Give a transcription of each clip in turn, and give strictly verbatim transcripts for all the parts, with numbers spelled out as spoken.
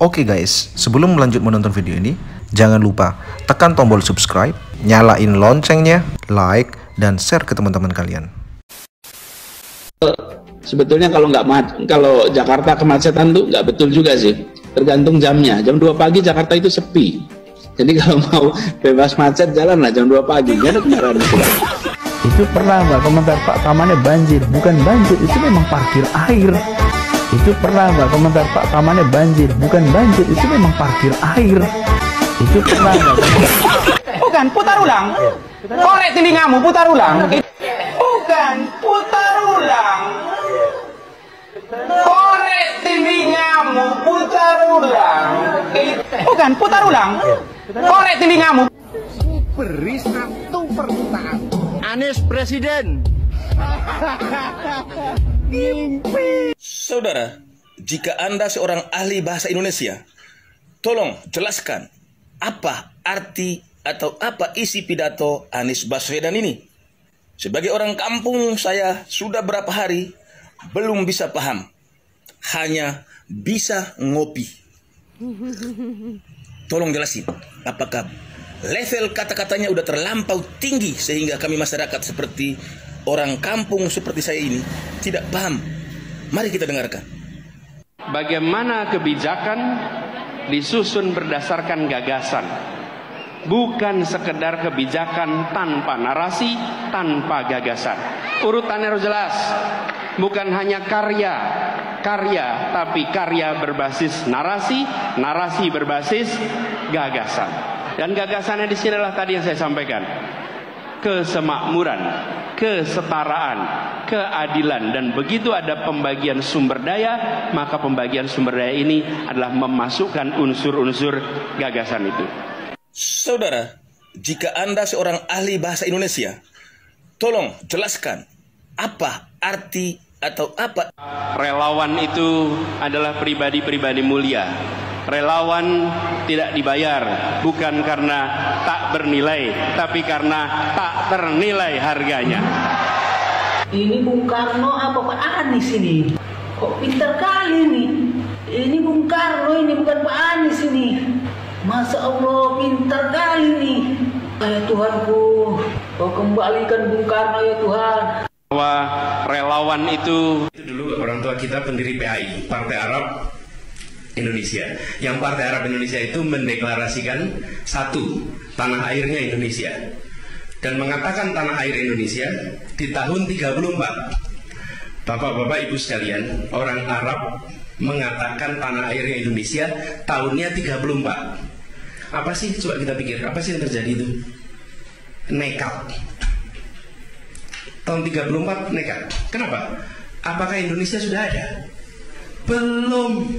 Oke guys, sebelum melanjut menonton video ini, jangan lupa tekan tombol subscribe, nyalain loncengnya, like, dan share ke teman-teman kalian. Sebetulnya kalau nggak kalau Jakarta kemacetan tuh nggak betul juga sih, tergantung jamnya. Jam dua pagi Jakarta itu sepi, jadi kalau mau bebas macet jalan lah jam dua pagi, nggak ada kendaraan itu. Itu pernah Mbak komentar, Pak tamannya banjir, bukan banjir, itu memang parkir air. Itu pernah Mbak komentar, Pak tamannya banjir, bukan banjir, itu memang parkir air. Itu pernah Mbak komentar. Bukan, putar ulang. Korek telingamu, putar ulang. Bukan, putar ulang. Korek telingamu, putar ulang. Bukan, putar ulang. Korek telingamu. Beri satu permintaan. Anies Presiden. Mimpi. Saudara, jika Anda seorang ahli bahasa Indonesia, tolong jelaskan apa arti atau apa isi pidato Anies Baswedan ini. Sebagai orang kampung, saya sudah berapa hari belum bisa paham. Hanya bisa ngopi. Tolong jelasin, apakah level kata-katanya udah terlampau tinggi sehingga kami masyarakat seperti orang kampung seperti saya ini tidak paham. Mari kita dengarkan. Bagaimana kebijakan disusun berdasarkan gagasan, bukan sekedar kebijakan tanpa narasi, tanpa gagasan. Urutannya harus jelas, bukan hanya karya, karya, tapi karya berbasis narasi, narasi berbasis gagasan. Dan gagasannya di sinilah tadi yang saya sampaikan. Kesemakmuran, kesetaraan, keadilan, dan begitu ada pembagian sumber daya, maka pembagian sumber daya ini adalah memasukkan unsur-unsur gagasan itu. Saudara, jika Anda seorang ahli bahasa Indonesia, tolong jelaskan apa arti atau apa. Relawan itu adalah pribadi-pribadi mulia. Relawan tidak dibayar bukan karena tak bernilai, tapi karena tak ternilai harganya. Ini Bung Karno apa Pak Anies ini? Kok pintar kali ini? Ini Bung Karno ini, bukan Pak Anies ini. Masya Allah, pintar kali ini. Ya Tuhanku, kau kembalikan Bung Karno ya Tuhan. Bahwa relawan itu, itu dulu orang tua kita pendiri P A I, Partai Arab Indonesia. Yang Partai Arab Indonesia itu mendeklarasikan satu, tanah airnya Indonesia, dan mengatakan tanah air Indonesia di tahun tiga puluh empat. Bapak-bapak ibu sekalian, orang Arab mengatakan tanah airnya Indonesia tahunnya tiga puluh empat. Apa sih, coba kita pikir, apa sih yang terjadi itu? Nekat. Tahun tiga puluh empat nekat. Kenapa? Apakah Indonesia sudah ada? Belum.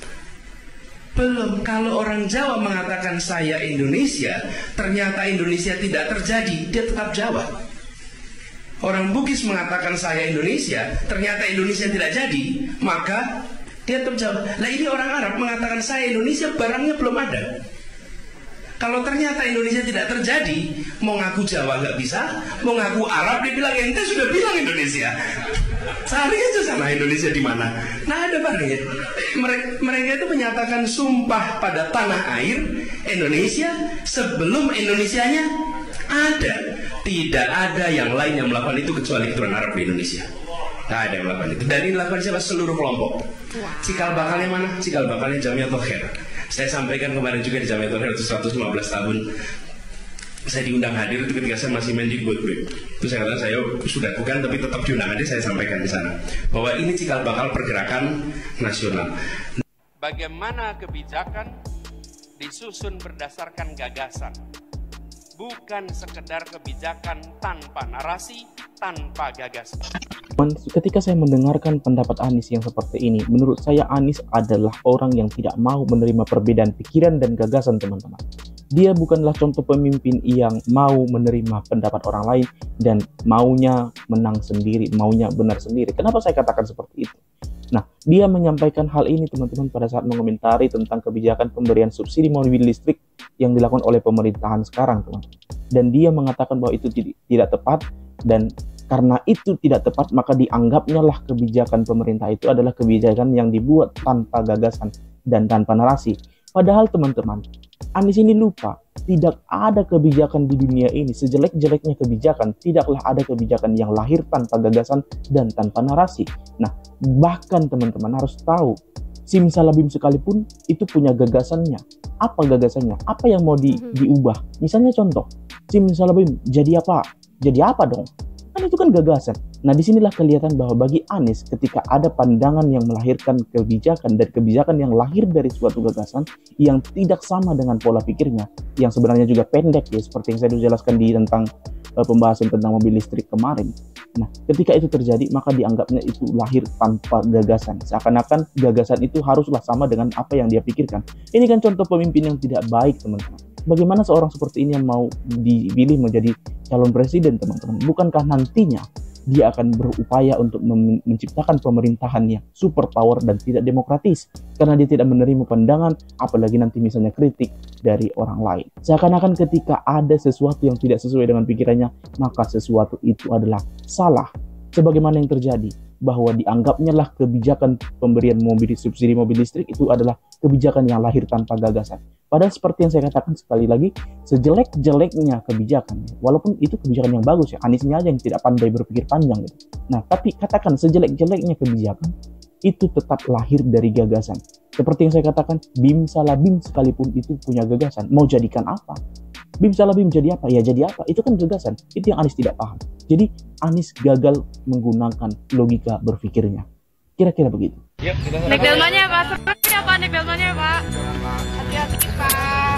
Belum. Kalau orang Jawa mengatakan saya Indonesia, ternyata Indonesia tidak terjadi, dia tetap Jawa. Orang Bugis mengatakan saya Indonesia, ternyata Indonesia tidak jadi, maka dia tetap Jawa. Nah ini orang Arab mengatakan saya Indonesia, barangnya belum ada. Kalau ternyata Indonesia tidak terjadi, mau ngaku Jawa nggak bisa, mau ngaku Arab dia bilang ente sudah bilang Indonesia. Cari aja sana Indonesia di mana. Nah ada barangnya. Mereka, mereka itu menyatakan sumpah pada tanah air Indonesia sebelum Indonesianya ada. Tidak ada yang lain yang melakukan itu kecuali keturunan Arab di Indonesia. Tidak ada yang melakukan itu. Dan ini dilakukan siapa? Seluruh kelompok. Cikal bakalnya mana? Cikal bakalnya Jamiatul Khair. Saya sampaikan kemarin juga di Jamiatul Khair itu seratus lima belas tahun. Saya diundang hadir itu ketika saya masih Mendikbud. Itu saya katakan saya sudah bukan, tapi tetap diundang hadir. Saya sampaikan di sana bahwa ini cikal bakal pergerakan nasional. bagaimana kebijakan disusun berdasarkan gagasan, bukan sekedar kebijakan tanpa narasi, tanpa gagasan. Ketika saya mendengarkan pendapat Anies yang seperti ini, menurut saya Anies adalah orang yang tidak mau menerima perbedaan pikiran dan gagasan, teman-teman. Dia bukanlah contoh pemimpin yang mau menerima pendapat orang lain dan maunya menang sendiri, maunya benar sendiri. Kenapa saya katakan seperti itu? Nah, dia menyampaikan hal ini, teman-teman, pada saat mengomentari tentang kebijakan pemberian subsidi mobil listrik yang dilakukan oleh pemerintahan sekarang, teman. Dan dia mengatakan bahwa itu tidak tepat, dan karena itu tidak tepat, maka dianggapnya lah kebijakan pemerintah itu adalah kebijakan yang dibuat tanpa gagasan, dan tanpa narasi. Padahal teman-teman, Anies ini lupa, tidak ada kebijakan di dunia ini, sejelek-jeleknya kebijakan, tidaklah ada kebijakan yang lahir tanpa gagasan dan tanpa narasi. Nah, bahkan teman-teman harus tahu, simsalabim sekalipun itu punya gagasannya. Apa gagasannya? Apa yang mau di, diubah? Misalnya contoh, simsalabim jadi apa? Jadi apa dong? Kan itu kan gagasan. Nah, disinilah kelihatan bahwa bagi Anies ketika ada pandangan yang melahirkan kebijakan dan kebijakan yang lahir dari suatu gagasan yang tidak sama dengan pola pikirnya, yang sebenarnya juga pendek ya, seperti yang saya jelaskan di tentang uh, pembahasan tentang mobil listrik kemarin. Nah, ketika itu terjadi, maka dianggapnya itu lahir tanpa gagasan. Seakan-akan gagasan itu haruslah sama dengan apa yang dia pikirkan. Ini kan contoh pemimpin yang tidak baik, teman-teman. Bagaimana seorang seperti ini yang mau dipilih menjadi calon presiden, teman-teman? Bukankah nantinya dia akan berupaya untuk menciptakan pemerintahan yang super power dan tidak demokratis karena dia tidak menerima pandangan, apalagi nanti misalnya kritik dari orang lain. Seakan-akan ketika ada sesuatu yang tidak sesuai dengan pikirannya, maka sesuatu itu adalah salah. Sebagaimana yang terjadi, bahwa dianggapnya lah kebijakan pemberian mobil subsidi mobil listrik itu adalah kebijakan yang lahir tanpa gagasan. Padahal seperti yang saya katakan sekali lagi, sejelek-jeleknya kebijakan, walaupun itu kebijakan yang bagus ya, Aniesnya aja yang tidak pandai berpikir panjang gitu. Nah, tapi katakan sejelek-jeleknya kebijakan, itu tetap lahir dari gagasan. Seperti yang saya katakan, bim salah bim sekalipun itu punya gagasan. Mau jadikan apa? Bim salah bim jadi apa? Ya jadi apa? Itu kan gagasan. Itu yang Anies tidak paham. Jadi Anies gagal menggunakan logika berpikirnya. Kira-kira begitu. Yuk, naik delmannya Pak. Seperti apa naik delmannya Pak? Hati-hati Pak.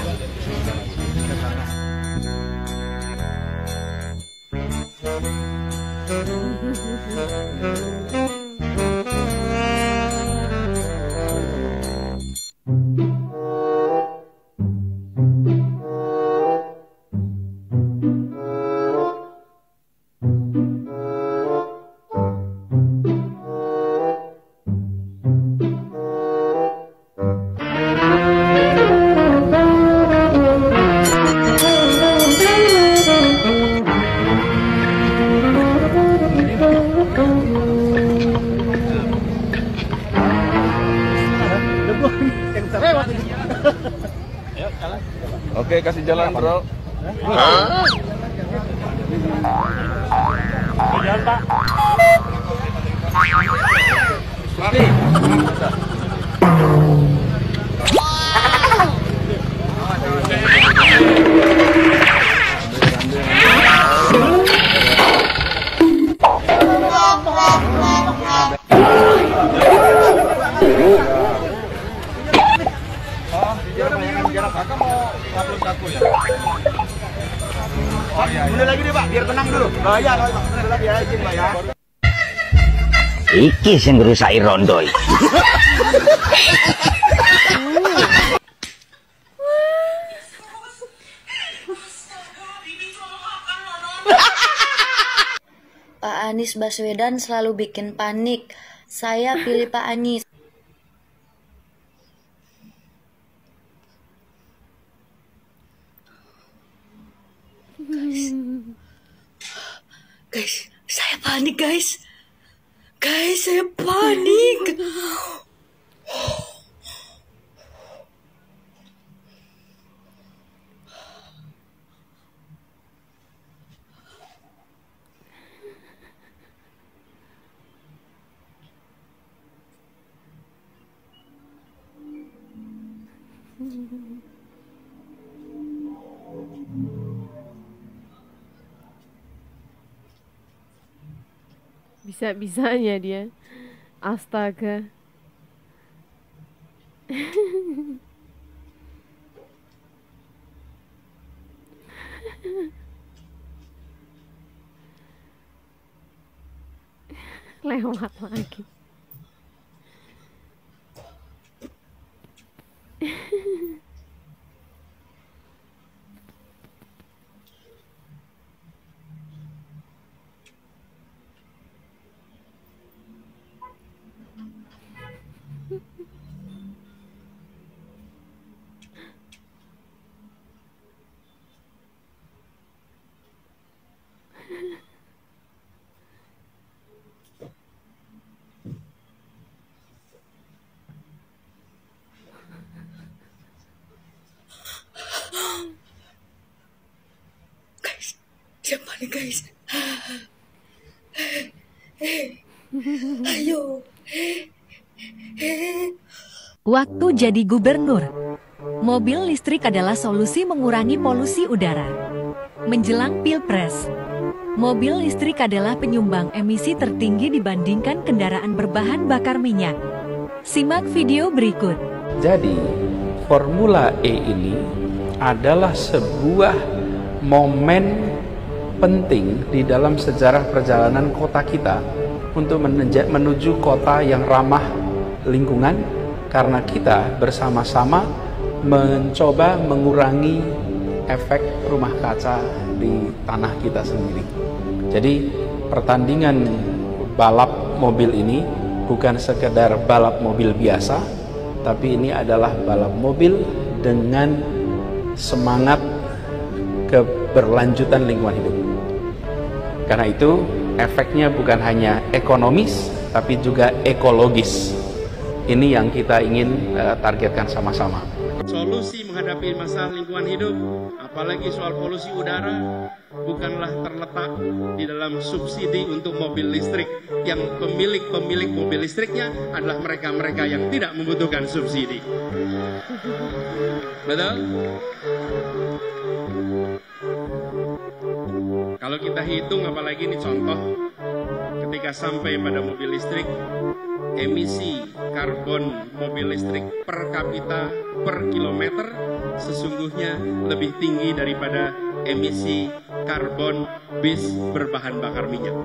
Oke, kasih jalan, bro. Hah? Jalan, Pak. Mari. Mundur lagi deh Pak, biar tenang dulu. Bahaya kalau Pak, mundur lagi ya, izin Pak ya. Iki sing ngrusaki rondo iki. Pak Anies Baswedan selalu bikin panik. Saya pilih Pak Anies. Guys, guys, saya panik guys. Guys, saya panik. Bisa-bisanya dia. Astaga. Lewat lagi. Guys. Ayo. Waktu jadi gubernur. Mobil listrik adalah solusi mengurangi polusi udara. Menjelang Pilpres, mobil listrik adalah penyumbang emisi tertinggi dibandingkan kendaraan berbahan bakar minyak. Simak video berikut. Jadi, Formula E ini adalah sebuah momen penting di dalam sejarah perjalanan kota kita untuk menuju kota yang ramah lingkungan, karena kita bersama-sama mencoba mengurangi efek rumah kaca di tanah kita sendiri. Jadi pertandingan balap mobil ini bukan sekedar balap mobil biasa, tapi ini adalah balap mobil dengan semangat keberlanjutan lingkungan hidup. Karena itu efeknya bukan hanya ekonomis, tapi juga ekologis. Ini yang kita ingin uh, targetkan sama-sama. Solusi menghadapi masalah lingkungan hidup, apalagi soal polusi udara, bukanlah terletak di dalam subsidi untuk mobil listrik. Yang pemilik-pemilik mobil listriknya adalah mereka-mereka yang tidak membutuhkan subsidi. Betul? Kalau kita hitung, apalagi ini contoh, ketika sampai pada mobil listrik, emisi karbon mobil listrik per kapita per kilometer sesungguhnya lebih tinggi daripada emisi karbon bis berbahan bakar minyak.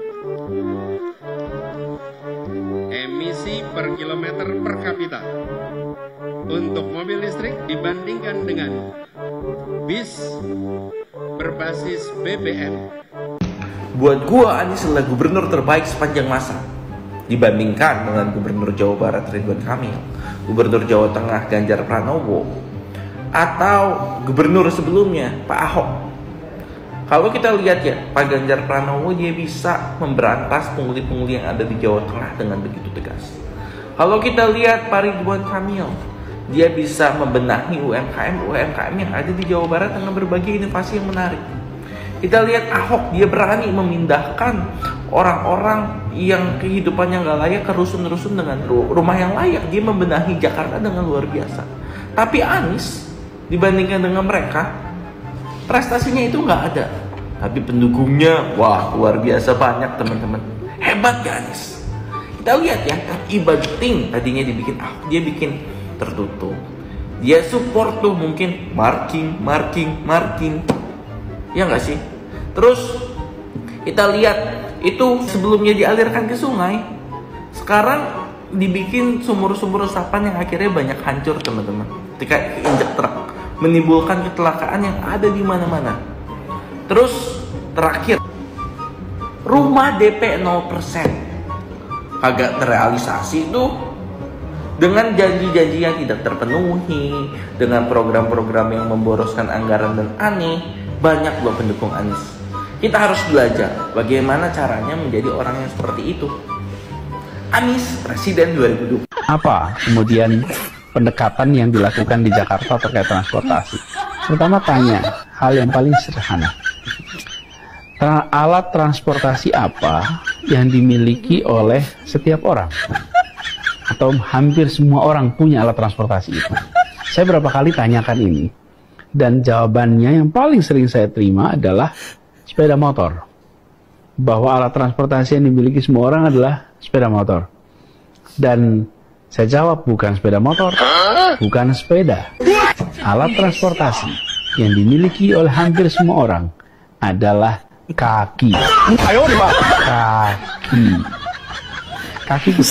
Emisi per kilometer per kapita untuk mobil listrik dibandingkan dengan bis berbasis B B M. Buat gua, Anies adalah gubernur terbaik sepanjang masa dibandingkan dengan Gubernur Jawa Barat Ridwan Kamil, Gubernur Jawa Tengah Ganjar Pranowo, atau Gubernur sebelumnya Pak Ahok. Kalau kita lihat ya, Pak Ganjar Pranowo dia bisa memberantas pungli-pungli yang ada di Jawa Tengah dengan begitu tegas. Kalau kita lihat Pak Ridwan Kamil, dia bisa membenahi U M K M U M K M yang ada di Jawa Barat dengan berbagai inovasi yang menarik. Kita lihat Ahok, dia berani memindahkan orang-orang yang kehidupannya nggak layak ke rusun-rusun dengan rumah yang layak. Dia membenahi Jakarta dengan luar biasa. Tapi Anies dibandingkan dengan mereka, prestasinya itu nggak ada. Tapi pendukungnya, wah luar biasa banyak teman-teman. Hebat ya Anies. Kita lihat ya, e-budgeting tadinya dibikin Ahok, dia bikin tertutup. Dia support tuh mungkin marking, marking, marking. Ya nggak sih? Terus kita lihat itu sebelumnya dialirkan ke sungai, sekarang dibikin sumur-sumur resapan yang akhirnya banyak hancur teman-teman. Ketika injek truk menimbulkan kecelakaan yang ada di mana-mana. Terus terakhir, rumah D P nol persen agak terrealisasi tuh dengan janji-janji yang tidak terpenuhi, dengan program-program yang memboroskan anggaran dan aneh. Banyak loh pendukung Anies. Kita harus belajar bagaimana caranya menjadi orang yang seperti itu. Anies Presiden dua ribu dua puluh. Apa kemudian pendekatan yang dilakukan di Jakarta terkait transportasi? Pertama tanya hal yang paling sederhana. Tra- alat transportasi apa yang dimiliki oleh setiap orang? Atau hampir semua orang punya alat transportasi itu? Saya berapa kali tanyakan ini. Dan jawabannya yang paling sering saya terima adalah sepeda motor. Bahwa alat transportasi yang dimiliki semua orang adalah sepeda motor. Dan saya jawab bukan sepeda motor, bukan sepeda. Alat transportasi yang dimiliki oleh hampir semua orang adalah kaki. Ayo, kaki. Kaki kita.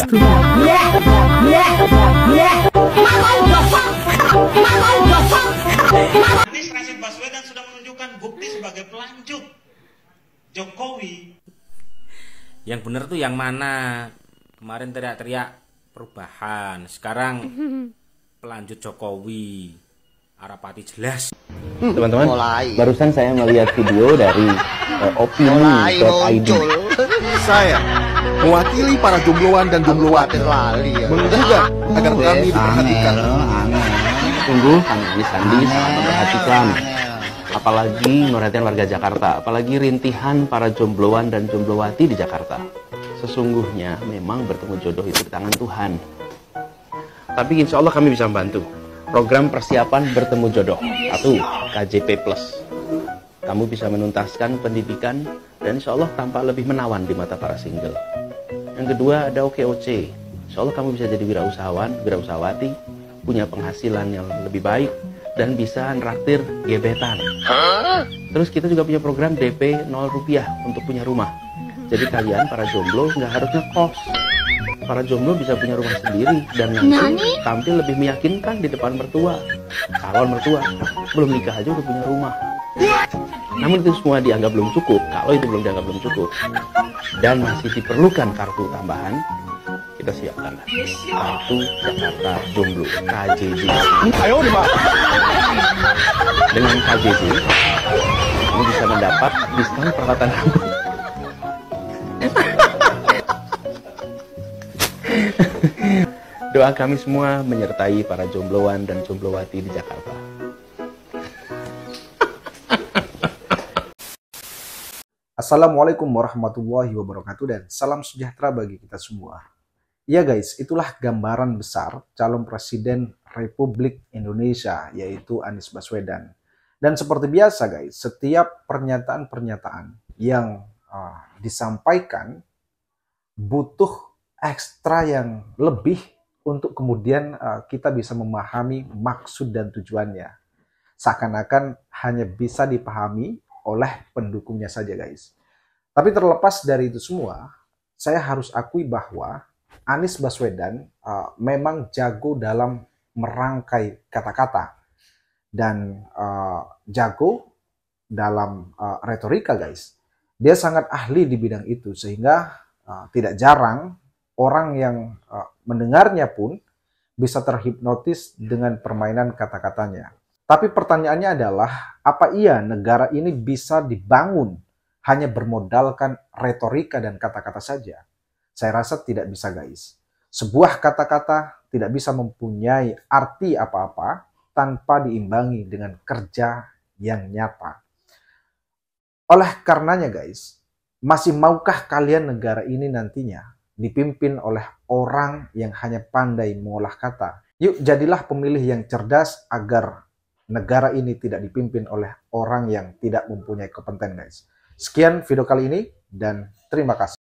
Anies Rashid Baswedan sudah menunjukkan bukti sebagai pelanjut Jokowi. Yang benar tuh yang mana? Kemarin teriak-teriak perubahan, sekarang pelanjut Jokowi. Arapati jelas. Teman-teman, barusan saya melihat video dari uh, opini dot i d. Saya mewakili para jombloan dan jombloati menggugah agar kami diperhatikan. Tunggu, Kang Anies Sandi sangat memperhatikan. apalagi perhatian warga Jakarta, apalagi rintihan para jombloan dan jomblowati di Jakarta. Sesungguhnya memang bertemu jodoh itu di tangan Tuhan. Tapi insya Allah kami bisa membantu. Program persiapan bertemu jodoh satu, K J P Plus. Kamu bisa menuntaskan pendidikan dan insya Allah tampak lebih menawan di mata para single. Yang kedua ada O K O C. Insya Allah kamu bisa jadi wirausahawan, wirausahawati, punya penghasilan yang lebih baik, dan bisa nraktir gebetan. Terus kita juga punya program D P nol rupiah untuk punya rumah. Jadi kalian para jomblo nggak harus ngekos. Para jomblo bisa punya rumah sendiri dan nanti tampil lebih meyakinkan di depan mertua. Calon mertua, belum nikah aja udah punya rumah. Namun itu semua dianggap belum cukup. Kalau itu belum dianggap belum cukup dan masih diperlukan kartu tambahan, kita siapkan kartu Jakarta Jomblo K J J. Ayo dengan K J J kamu bisa mendapat diskon perawatan rambut. Doa kami semua menyertai para jombloan dan jomblowati di Jakarta. Assalamualaikum warahmatullahi wabarakatuh dan salam sejahtera bagi kita semua. Ya guys, itulah gambaran besar calon presiden Republik Indonesia yaitu Anies Baswedan. Dan seperti biasa guys, setiap pernyataan-pernyataan yang uh, disampaikan butuh ekstra yang lebih untuk kemudian uh, kita bisa memahami maksud dan tujuannya. Seakan-akan hanya bisa dipahami oleh pendukungnya saja guys. Tapi terlepas dari itu semua, saya harus akui bahwa Anies Baswedan uh, memang jago dalam merangkai kata-kata dan uh, jago dalam uh, retorika guys. Dia sangat ahli di bidang itu sehingga uh, tidak jarang orang yang uh, mendengarnya pun bisa terhipnotis dengan permainan kata-katanya. Tapi pertanyaannya adalah, apa iya negara ini bisa dibangun hanya bermodalkan retorika dan kata-kata saja? Saya rasa tidak bisa guys. Sebuah kata-kata tidak bisa mempunyai arti apa-apa tanpa diimbangi dengan kerja yang nyata. Oleh karenanya guys, masih maukah kalian negara ini nantinya dipimpin oleh orang yang hanya pandai mengolah kata? Yuk jadilah pemilih yang cerdas agar negara ini tidak dipimpin oleh orang yang tidak mempunyai kompeten guys. Sekian video kali ini dan terima kasih.